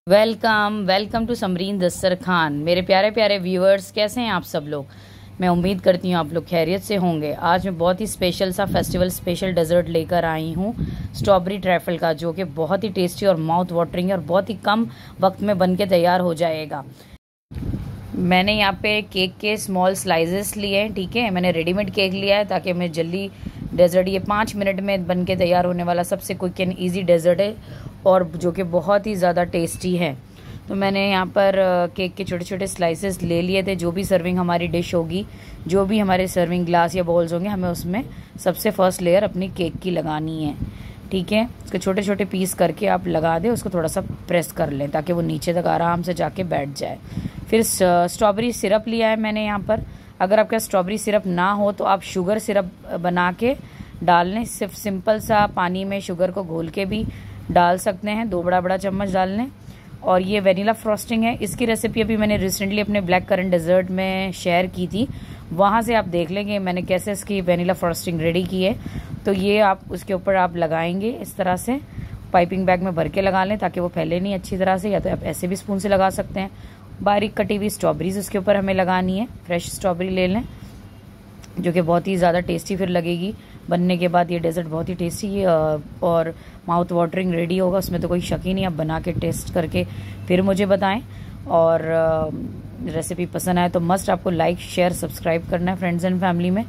Welcome welcome to Samreen दस्तरखान। मेरे प्यारे प्यारे व्यूअर्स, कैसे हैं आप सब लोग। मैं उम्मीद करती हूँ आप लोग खैरियत से होंगे। आज मैं बहुत ही स्पेशल सा फेस्टिवल स्पेशल डेजर्ट लेकर आई हूँ, स्ट्रॉबेरी ट्रैफल का, जो कि बहुत ही टेस्टी और माउथ वाटरिंग है और बहुत ही कम वक्त में बन के तैयार हो जाएगा। मैंने यहाँ पे केक के स्मॉल स्लाइसेस लिए हैं, ठीक है। मैंने रेडीमेड केक लिया है ताकि मैं जल्दी डेजर्ट, ये 5 मिनट में बन के तैयार होने वाला सबसे क्विक एंड ईजी डेजर्ट है और जो कि बहुत ही ज़्यादा टेस्टी है। तो मैंने यहाँ पर केक के छोटे छोटे स्लाइसेस ले लिए थे। जो भी सर्विंग हमारी डिश होगी, जो भी हमारे सर्विंग ग्लास या बॉल्स होंगे, हमें उसमें सबसे फर्स्ट लेयर अपनी केक की लगानी है, ठीक है। उसके छोटे छोटे पीस करके आप लगा दें, उसको थोड़ा सा प्रेस कर लें ताकि वो नीचे तक आराम से जाके बैठ जाए। फिर स्ट्रॉबेरी सिरप लिया है मैंने यहाँ पर। अगर आपके पास स्ट्रॉबेरी सिरप ना हो तो आप शुगर सिरप बना के डाल लें। सिर्फ सिंपल सा पानी में शुगर को घोल के भी डाल सकते हैं, 2 बड़ा बड़ा चम्मच डाल लें। और ये वेनिला फ्रॉस्टिंग है। इसकी रेसिपी अभी मैंने रिसेंटली अपने ब्लैक करंट डेजर्ट में शेयर की थी, वहाँ से आप देख लेंगे मैंने कैसे इसकी वेनिला फ्रॉस्टिंग रेडी की है। तो ये आप उसके ऊपर आप लगाएंगे इस तरह से, पाइपिंग बैग में भर के लगा लें ताकि वो फैले नहीं अच्छी तरह से, या तो आप ऐसे भी स्पून से लगा सकते हैं। बारीक कटी हुई स्ट्रॉबेरीज उसके ऊपर हमें लगानी है। फ्रेश स्ट्रॉबेरी ले लें जो कि बहुत ही ज़्यादा टेस्टी फिर लगेगी बनने के बाद। ये डेजर्ट बहुत ही टेस्टी और माउथ वाटरिंग रेडी होगा, उसमें तो कोई शक ही नहीं। आप बना के टेस्ट करके फिर मुझे बताएं। और रेसिपी पसंद आए तो मस्ट आपको लाइक शेयर सब्सक्राइब करना है फ्रेंड्स एंड फैमिली में।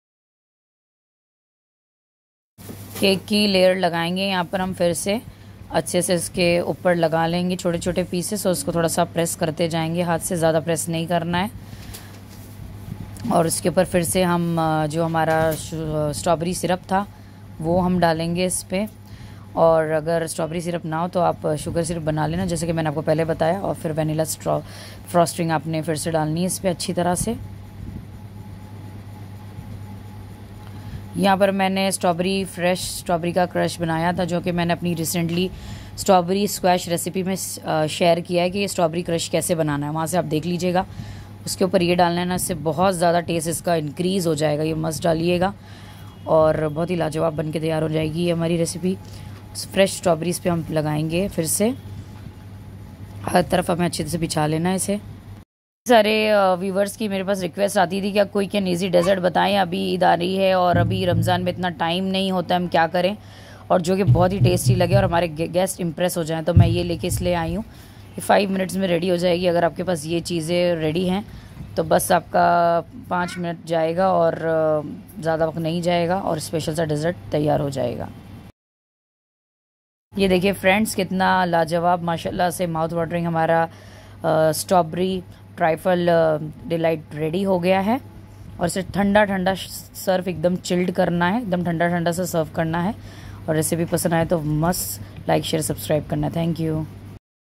केक की लेयर लगाएंगे यहाँ पर हम, फिर से अच्छे से इसके ऊपर लगा लेंगे छोटे छोटे पीसेस और उसको थोड़ा सा प्रेस करते जाएंगे, हाथ से ज़्यादा प्रेस नहीं करना है। और उसके ऊपर फिर से हम जो हमारा स्ट्रॉबेरी सिरप था वो हम डालेंगे इस पर। और अगर स्ट्रॉबेरी सिरप ना हो तो आप शुगर सिरप बना लेना, जैसे कि मैंने आपको पहले बताया। और फिर वेनिला फ्रॉस्टिंग आपने फिर से डालनी है इस पर अच्छी तरह से। यहाँ पर मैंने फ्रेश स्ट्रॉबेरी का क्रश बनाया था, जो कि मैंने अपनी रिसेंटली स्ट्रॉबेरी स्क्वैश रेसिपी में शेयर किया है कि ये स्ट्रॉबेरी क्रश कैसे बनाना है, वहाँ से आप देख लीजिएगा। उसके ऊपर ये डालना है ना, इससे बहुत ज़्यादा टेस्ट इसका इंक्रीज़ हो जाएगा। ये मस्त डालिएगा और बहुत ही लाजवाब बन के तैयार हो जाएगी ये हमारी रेसिपी। फ्रेश स्ट्रॉबेरीज पे हम लगाएंगे, फिर से हर तरफ हमें अच्छे से बिछा लेना है इसे। सारे व्यूवर्स की मेरे पास रिक्वेस्ट आती थी कि आप कोई कैन ईजी डेजर्ट बताएं, अभी ईद आ रही है और अभी रमज़ान में इतना टाइम नहीं होता, हम क्या करें और जो कि बहुत ही टेस्टी लगे और हमारे गेस्ट इम्प्रेस हो जाएं। तो मैं ये लेके इसलिए आई हूँ कि 5 मिनट्स में रेडी हो जाएगी। अगर आपके पास ये चीज़ें रेडी हैं तो बस आपका 5 मिनट जाएगा और ज़्यादा वक्त नहीं जाएगा और स्पेशल सा डेजर्ट तैयार हो जाएगा। ये देखिए फ्रेंड्स, कितना लाजवाब माशाल्लाह से माउथ वाटरिंग हमारा स्ट्रॉबेरी ट्राइफल डिलाइट रेडी हो गया है। और इसे ठंडा ठंडा सर्व, एकदम चिल्ड करना है, एकदम ठंडा ठंडा सा सर्व करना है। और रेसिपी पसंद आए तो मस्ट लाइक शेयर सब्सक्राइब करना है। Thank you.